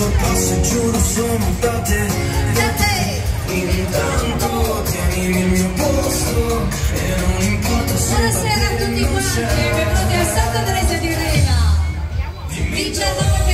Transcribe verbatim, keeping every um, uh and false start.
sorpasso e giuro sono da te, da te. Intanto tienimi il mio posto e non importa se buonasera a tutti quanti, benvenuti a Santa Teresa di Rena. diciannove